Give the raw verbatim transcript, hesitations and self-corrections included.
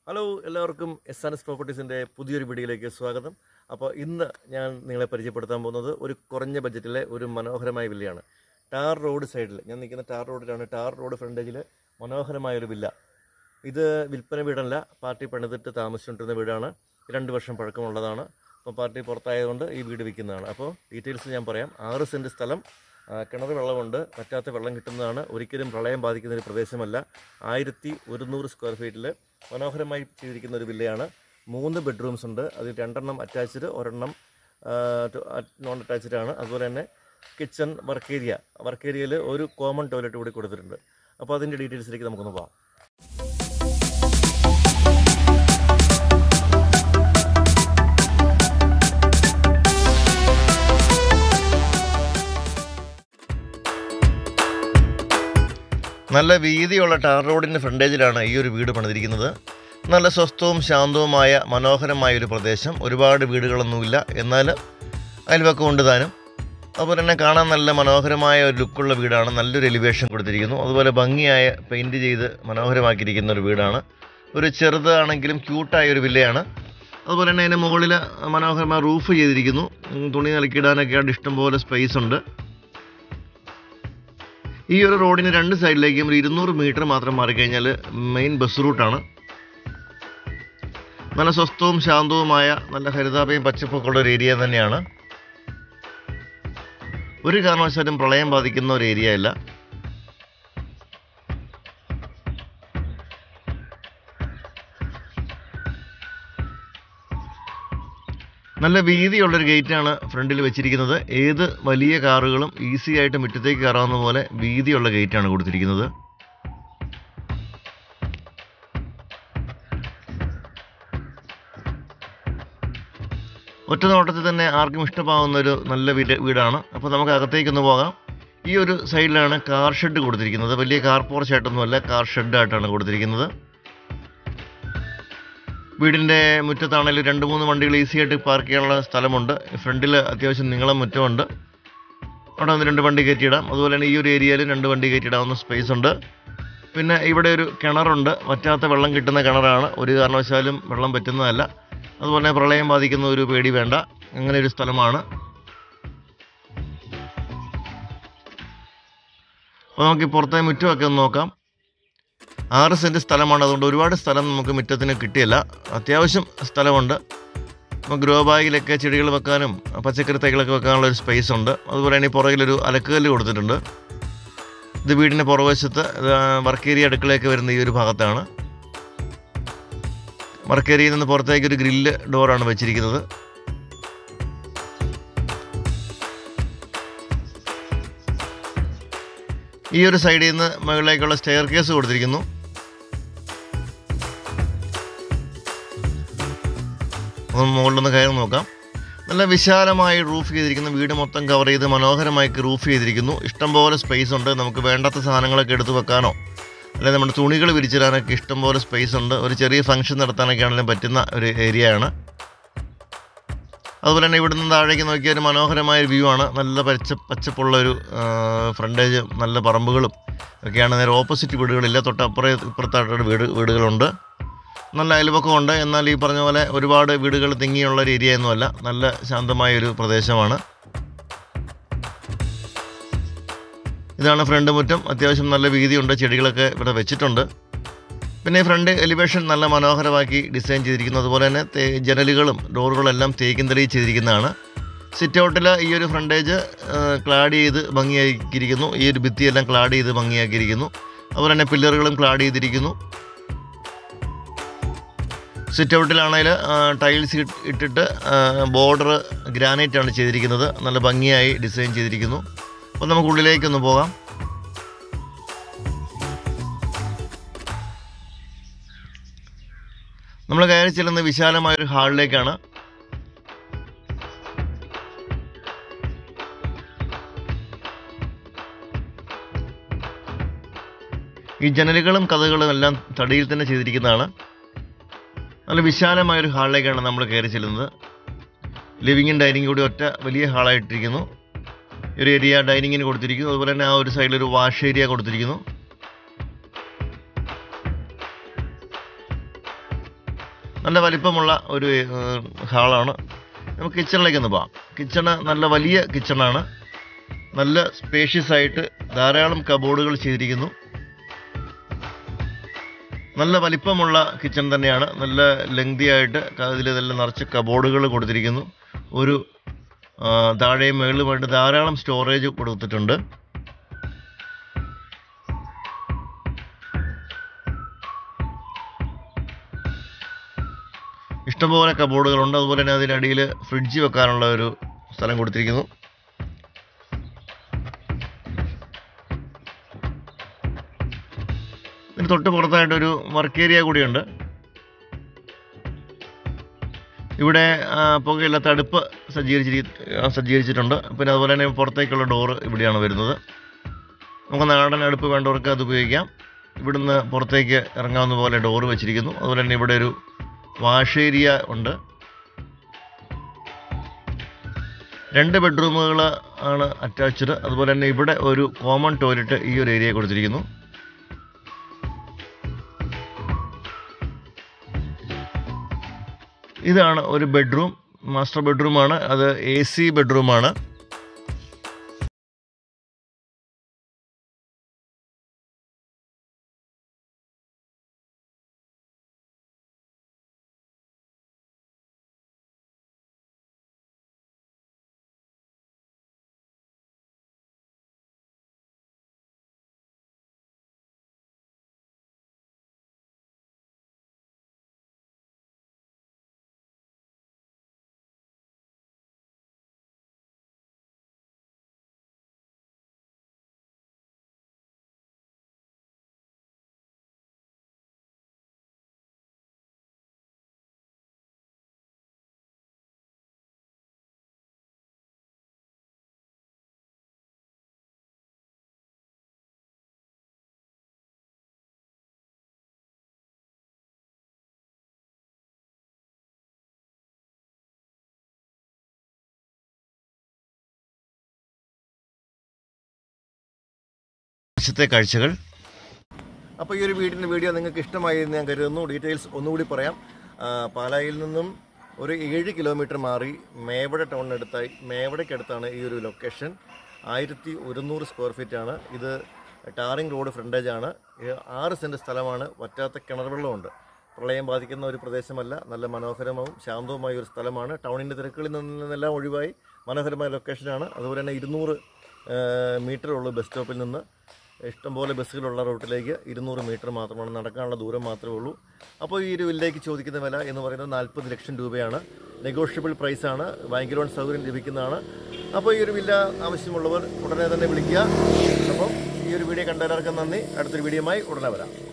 Hello എല്ലാവർക്കും S an S പ്രോപ്പർട്ടീസിൻ്റെ പുതിയൊരു വീഡിയോയിലേക്ക് സ്വാഗതം. അപ്പോൾ ഇന്ന് ഞാൻ നിങ്ങളെ പരിചയപ്പെടുത്താൻ പോകുന്നത് ഒരു കുറഞ്ഞ ബഡ്ജറ്റിലെ ഒരു മനോഹരമായ വില്ലയാണ്. ടാർ റോഡ് സൈഡിൽ, ഞാൻ നിൽക്കുന്ന ടാർ റോഡിലാണ്. ടാർ റോഡ് ഫ്രണ്ടേജിൽ മനോഹരമായൊരു വില്ല. ഇത് വിൽപ്പന വീടല്ല, പാർട്ടി പണിതിട്ട് താമസിച്ചുകൊണ്ടിരുന്ന വീടാണ്. രണ്ട് വർഷം പഴക്കമുള്ളതാണ്. അപ്പോൾ പാർട്ടി പുറത്തായതുകൊണ്ട് ഈ വീട് വിൽക്കുന്നതാണ്. അപ്പോൾ ഡീറ്റെയിൽസ് ഞാൻ പറയാം. ആറ് സെൻറ്റ് സ്ഥലം, കിണർ വെള്ളമുണ്ട്, പറ്റാത്ത വെള്ളം കിട്ടുന്നതാണ്. ഒരിക്കലും പ്രളയം ബാധിക്കുന്ന ഒരു പ്രദേശമല്ല. ആയിരത്തി ഒരുന്നൂറ് സ്ക്വയർ ഫീറ്റിൽ മനോഹരമായി ചെയ്തിരിക്കുന്ന ഒരു വില്ലയാണ്. മൂന്ന് ബെഡ്റൂംസ് ഉണ്ട്. അതിൽ രണ്ടെണ്ണം അറ്റാച്ച്ഡ്, ഒരെണ്ണം നോൺ അറ്റാച്ച്ഡ് ആണ്. അതുപോലെ തന്നെ കിച്ചൺ, വർക്ക് ഏരിയ വർക്ക് ഏരിയയിൽ ഒരു കോമൺ ടോയ്ലറ്റ് കൂടി കൊടുത്തിട്ടുണ്ട്. അപ്പോൾ അതിൻ്റെ ഡീറ്റെയിൽസിലേക്ക് നമുക്കൊന്ന് പോകാം. നല്ല വീതിയുള്ള ടാർ റോഡിൻ്റെ ഫ്രണ്ടേജിലാണ് ഈ ഒരു വീട് പണിതിരിക്കുന്നത്. നല്ല സ്വസ്ഥവും ശാന്തവുമായ മനോഹരമായൊരു പ്രദേശം. ഒരുപാട് വീടുകളൊന്നുമില്ല, എന്നാൽ അയൽവക്കം ഉണ്ട് താനും. അതുപോലെ തന്നെ കാണാൻ നല്ല മനോഹരമായ ഒരു ലുക്കുള്ള വീടാണ്. നല്ലൊരു എലിവേഷൻ കൊടുത്തിരിക്കുന്നു. അതുപോലെ ഭംഗിയായ പെയിൻറ്റ് ചെയ്ത് മനോഹരമാക്കിയിരിക്കുന്ന ഒരു വീടാണ്. ഒരു ചെറുതാണെങ്കിലും ക്യൂട്ടായ ഒരു വില്ലയാണ്. അതുപോലെ തന്നെ അതിൻ്റെ മുകളിൽ മനോഹരമായ റൂഫ് ചെയ്തിരിക്കുന്നു. തുണി നിലക്കിടാനൊക്കെ ആയിട്ട് ഇഷ്ടംപോലെ സ്പേസ് ഉണ്ട്. ഈ ഒരു റോഡിന് രണ്ട് സൈഡിലേക്കും ഒരു ഇരുന്നൂറ് മീറ്റർ മാത്രം മാറിക്കഴിഞ്ഞാൽ മെയിൻ ബസ് റൂട്ടാണ്. നല്ല സ്വസ്ഥവും ശാന്തവുമായ നല്ല ഹരിതാപയും പച്ചപ്പൊക്കെ ഉള്ള ഒരു ഏരിയ തന്നെയാണ്. ഒരു കാരണവശാലും പ്രളയം ബാധിക്കുന്ന ഒരു ഏരിയ അല്ല. നല്ല വീതിയുള്ളൊരു ഗേറ്റാണ് ഫ്രണ്ടിൽ വെച്ചിരിക്കുന്നത്. ഏത് വലിയ കാറുകളും ഈസി ആയിട്ട് മുറ്റത്തേക്ക് കയറാവുന്ന പോലെ വീതിയുള്ള ഗേറ്റാണ് കൊടുത്തിരിക്കുന്നത്. ഒറ്റ നോട്ടത്തിൽ തന്നെ ആർക്കും ഇഷ്ടമാവുന്ന ഒരു നല്ല വീട് വീടാണ്. അപ്പോൾ നമുക്ക് അകത്തേക്കൊന്ന് പോകാം. ഈ ഒരു സൈഡിലാണ് കാർ ഷെഡ് കൊടുത്തിരിക്കുന്നത്. വലിയ കാർ പോർച്ചായിട്ടൊന്നുമല്ല, കാർ ഷെഡായിട്ടാണ് കൊടുത്തിരിക്കുന്നത്. വീടിൻ്റെ മുറ്റത്താണെങ്കിലും രണ്ട് മൂന്ന് വണ്ടികൾ ഈസി ആയിട്ട് പാർക്ക് ചെയ്യാനുള്ള സ്ഥലമുണ്ട്. ഫ്രണ്ടിൽ അത്യാവശ്യം നീളം മുറ്റമുണ്ട്. അവിടെ ഒന്ന് രണ്ട് വണ്ടി കയറ്റിയിടാം. അതുപോലെ തന്നെ ഈ ഒരു ഏരിയയിൽ രണ്ട് വണ്ടി കയറ്റിയിടാവുന്ന സ്പേസ് ഉണ്ട്. പിന്നെ ഇവിടെ ഒരു കിണറുണ്ട്. വറ്റാത്ത വെള്ളം കിട്ടുന്ന കിണറാണ്. ഒരു കാരണവശാലും വെള്ളം പറ്റുന്നതല്ല. അതുപോലെ തന്നെ പ്രളയം ബാധിക്കുന്ന ഒരു പേടി വേണ്ട. അങ്ങനെ ഒരു സ്ഥലമാണ്. അപ്പോൾ നമുക്ക് പുറത്തെ മുറ്റമൊക്കെ ഒന്ന് നോക്കാം. ആറ് സെൻറ്റ് സ്ഥലമാണ്. അതുകൊണ്ട് ഒരുപാട് സ്ഥലം നമുക്ക് മുറ്റത്തിന് കിട്ടിയില്ല. അത്യാവശ്യം സ്ഥലമുണ്ട്. നമുക്ക് ഗ്രോ ബാഗിലൊക്കെ ചെടികൾ വെക്കാനും പച്ചക്കറി തൈകളൊക്കെ വെക്കാനുള്ള ഒരു സ്പേസ് ഉണ്ട്. അതുപോലെ തന്നെ പുറകിലൊരു അലക്കുകല്ല് കൊടുത്തിട്ടുണ്ട്. ഇത് വീടിൻ്റെ പുറവശത്ത് വർക്ക് ഏരിയ അടുക്കളയൊക്കെ വരുന്ന ഈ ഒരു ഭാഗത്താണ്. വർക്ക് ഏരിയയിൽ നിന്ന് പുറത്തേക്ക് ഒരു ഗ്രില്ല് ഡോറാണ് വെച്ചിരിക്കുന്നത്. ഈ ഒരു സൈഡിൽ നിന്ന് മുകളിലേക്കുള്ള സ്റ്റെയർ കേസ് കൊടുത്തിരിക്കുന്നു. ഒന്ന് മുകളിലൊന്ന് കയറി നോക്കാം. നല്ല വിശാലമായി റൂഫ് ചെയ്തിരിക്കുന്നു. വീട് മൊത്തം കവർ ചെയ്ത് മനോഹരമായി റൂഫ് ചെയ്തിരിക്കുന്നു. ഇഷ്ടംപോലെ സ്പേസ് ഉണ്ട്. നമുക്ക് വേണ്ടാത്ത സാധനങ്ങളൊക്കെ എടുത്ത് വെക്കാനോ അല്ലെങ്കിൽ നമ്മുടെ തുണികൾ വിരിച്ചിടാനൊക്കെ ഇഷ്ടംപോലെ സ്പേസ് ഉണ്ട്. ഒരു ചെറിയ ഫംഗ്ഷൻ നടത്താനൊക്കെ ആണെങ്കിലും പറ്റുന്ന ഒരു ഏരിയയാണ്. അതുപോലെ തന്നെ ഇവിടെ നിന്ന് താഴേക്ക് നോക്കിയ ഒരു മനോഹരമായ വ്യൂ ആണ്. നല്ല പച്ച പച്ചപ്പുള്ള ഒരു ഫ്രണ്ടേജ്, നല്ല പറമ്പുകളും ഒക്കെയാണ്. നേരെ ഓപ്പോസിറ്റ് വീടുകളില്ല, തൊട്ടപ്പുറം ഇപ്പുറത്തായിട്ട് വീട് വീടുകളുണ്ട്. നല്ല അയൽവക്കമുണ്ട്. എന്നാൽ ഈ പറഞ്ഞ പോലെ ഒരുപാട് വീടുകൾ തിങ്ങിയുള്ള ഒരു ഏരിയ ഒന്നുമല്ല. നല്ല ശാന്തമായൊരു പ്രദേശമാണ്. ഇതാണ് ഫ്രണ്ട് മുറ്റം. അത്യാവശ്യം നല്ല വീതിയുണ്ട്. ചെടികളൊക്കെ ഇവിടെ വെച്ചിട്ടുണ്ട്. പിന്നെ ഫ്രണ്ട് എലിവേഷൻ നല്ല മനോഹരമാക്കി ഡിസൈൻ ചെയ്തിരിക്കുന്നു. അതുപോലെ തന്നെ ജനലുകളും ഡോറുകളെല്ലാം തേക്കിൻ തടി ചെയ്തിരിക്കുന്നതാണ്. സിറ്റ് ഔട്ടിൽ ഈ ഒരു ഫ്രണ്ടേജ് ക്ലാഡ് ചെയ്ത് ഭംഗിയാക്കിയിരിക്കുന്നു. ഈ ഒരു ഭിത്തിയെല്ലാം ക്ലാഡ് ചെയ്ത് ഭംഗിയാക്കിയിരിക്കുന്നു. അതുപോലെ തന്നെ പില്ലറുകളും ക്ലാഡ് ചെയ്തിരിക്കുന്നു. സിറ്റ് ഔട്ടിലാണെങ്കിൽ ടൈൽസ് ഇട്ടിട്ട് ബോർഡർ ഗ്രാനൈറ്റാണ് ചെയ്തിരിക്കുന്നത്. നല്ല ഭംഗിയായി ഡിസൈൻ ചെയ്തിരിക്കുന്നു. അപ്പോൾ നമുക്ക് ഉള്ളിലേക്കൊന്ന് പോകാം. നമ്മൾ കയറി ചെല്ലുന്ന വിശാലമായൊരു ഹാളിലേക്കാണ്. ഈ ജനലുകളും കതകളും എല്ലാം തടിയിൽ തന്നെ ചെയ്തിരിക്കുന്നതാണ്. നല്ല വിശാലമായൊരു ഹാളിലേക്കാണ് നമ്മൾ കയറി ചെല്ലുന്നത്. ലിവിങ്ങും ഡൈനിങ് കൂടി ഒറ്റ വലിയ ഹാളായിട്ടിരിക്കുന്നു. ഒരു ഏരിയ ഡൈനിങ്ങിന് കൊടുത്തിരിക്കുന്നു. അതുപോലെ തന്നെ ആ ഒരു സൈഡിലൊരു വാഷ് ഏരിയ കൊടുത്തിരിക്കുന്നു. നല്ല വലിപ്പമുള്ള ഒരു ഹാളാണ്. നമുക്ക് കിച്ചണിലേക്ക് ഒന്ന് പോകാം. കിച്ചണ് നല്ല വലിയ കിച്ചണാണ്. നല്ല സ്പേഷ്യസ് ആയിട്ട് ധാരാളം കബോർഡുകൾ ചെയ്തിരിക്കുന്നു. നല്ല വലിപ്പമുള്ള കിച്ചൺ തന്നെയാണ്. നല്ല ലെങ്തി ആയിട്ട് ഇതിലെല്ലാം നിറച്ച് കബോർഡുകൾ കൊടുത്തിരിക്കുന്നു. ഒരു താഴെയും മുകളിലുമായിട്ട് ധാരാളം സ്റ്റോറേജ് കൊടുത്തിട്ടുണ്ട്. ഇഷ്ടംപോലെ കബോർഡുകളുണ്ട്. അതുപോലെ തന്നെ അതിനടിയിൽ ഫ്രിഡ്ജ് വെക്കാനുള്ള ഒരു സ്ഥലം കൊടുത്തിരിക്കുന്നു. ഇതിന് തൊട്ട് പുറത്തായിട്ടൊരു വർക്ക് ഏരിയ കൂടിയുണ്ട്. ഇവിടെ പുകയില്ലാത്ത അടുപ്പ് സജ്ജീകരിച്ചിരി സജ്ജീകരിച്ചിട്ടുണ്ട്. പിന്നെ അതുപോലെ തന്നെ പുറത്തേക്കുള്ള ഡോറ് ഇവിടെയാണ് വരുന്നത്. നമുക്ക് നാടൻ അടുപ്പ് വേണ്ടവർക്ക് അത് ഉപയോഗിക്കാം. ഇവിടുന്ന് പുറത്തേക്ക് ഇറങ്ങാവുന്ന പോലെ ഡോറ് വെച്ചിരിക്കുന്നു. അതുപോലെ തന്നെ ഇവിടെ ഒരു വാഷ് ഏരിയ ഉണ്ട്. രണ്ട് ബെഡ്റൂമുകൾ ആണ് അറ്റാച്ച്ഡ്. അതുപോലെ തന്നെ ഇവിടെ ഒരു കോമൺ ടോയ്ലറ്റ് ഈ ഒരു ഏരിയ കൊടുത്തിരിക്കുന്നു. ഇതാണ് ഒരു ബെഡ്റൂം, മാസ്റ്റർ ബെഡ്റൂമാണ്. അത് എ സി ബെഡ്റൂമാണ്. ത്തെ കാഴ്ചകൾ. അപ്പോൾ ഈ ഒരു വീടിൻ്റെ വീഡിയോ നിങ്ങൾക്ക് ഇഷ്ടമായി എന്ന് ഞാൻ കരുതുന്നു. ഡീറ്റെയിൽസ് ഒന്നുകൂടി പറയാം. പാലായിൽ നിന്നും ഒരു ഏഴ് കിലോമീറ്റർ മാറി മേവട ടൗണിനടുത്തായി മേവടയ്ക്കടുത്താണ് ഈ ഒരു ലൊക്കേഷൻ. ആയിരത്തി ഒരുന്നൂറ് സ്ക്വയർ ഫീറ്റാണ് ഇത്. ടാറിംഗ് റോഡ് ഫ്രണ്ടേജാണ്. ആറ് സെൻറ്റ് സ്ഥലമാണ്. വറ്റാത്ത കിണർ വെള്ളമുണ്ട്. പ്രളയം ബാധിക്കുന്ന ഒരു പ്രദേശമല്ല. നല്ല മനോഹരവും ശാന്തവുമായ ഒരു സ്ഥലമാണ്. ടൗണിൻ്റെ തിരക്കുകളിൽ നിന്നെല്ലാം ഒഴിവായി മനോഹരമായ ലൊക്കേഷനാണ്. അതുപോലെ തന്നെ ഇരുന്നൂറ് മീറ്റർ ഉള്ളൂ ബസ് സ്റ്റോപ്പിൽ നിന്ന്. ഇഷ്ടംപോലെ ബസ്സുകളുള്ള റൂട്ടിലേക്ക് ഇരുന്നൂറ് മീറ്റർ മാത്രമാണ്, നടക്കാനുള്ള ദൂരം മാത്രമേ ഉള്ളൂ. അപ്പോൾ ഈ ഒരു വില്ലയ്ക്ക് ചോദിക്കുന്ന വില എന്ന് പറയുന്നത് നാൽപ്പത് ലക്ഷം രൂപയാണ്. നെഗോഷ്യബിൾ പ്രൈസാണ്. ബാങ്ക് ലോൺ സൗകര്യം ലഭിക്കുന്നതാണ്. അപ്പോൾ ഈ ഒരു വില്ല ആവശ്യമുള്ളവർ ഉടനെ തന്നെ വിളിക്കുക. അപ്പം ഈ ഒരു വീഡിയോ കണ്ടവർക്ക് നന്ദി. അടുത്തൊരു വീഡിയോയുമായി ഉടനെ വരാം.